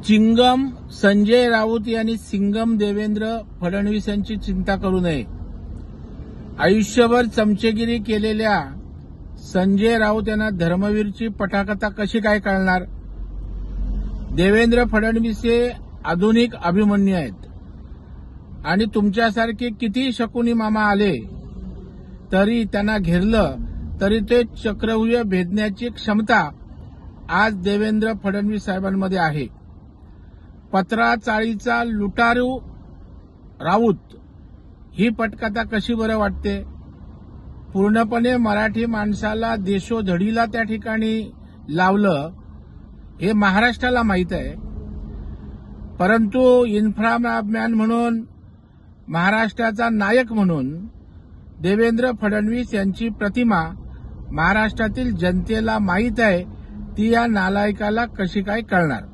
Chewing gum Sanjay Raut यांनी सिंगम देवेंद्र फडणवीस यांची चिंता करू नये। आयुष्यभर चमचेगिरी केलेल्या संजय राऊत यांना धर्मवीरची पटाकथा कशी काय कळणार। देवेंद्र फडणवीस हे आधुनिक अभिमन्यू आहेत आणि तुमच्यासारखे किती शकुनी मामा आले तरी त्यांना घेरलं तरी ते चक्रव्यूह भेदण्याची क्षमता आज देवेंद्र फडणवीस साहेबांमध्ये आहे। पत्रा चाळीचा लुटारू राऊत ही पटकथा कशी बरं वाटते। पूर्णपणे मराठी माणसाला देशोधडीला त्या ठिकाणी लावलं हे महाराष्ट्राला माहीत आहे, परंतु इन्फ्रामॅन म्हणून महाराष्ट्राचा नायक म्हणून देवेंद्र फडणवीस यांची प्रतिमा महाराष्ट्रातील जनतेला माहीत आहे, ती या नालायकाला कशी काय कळणार।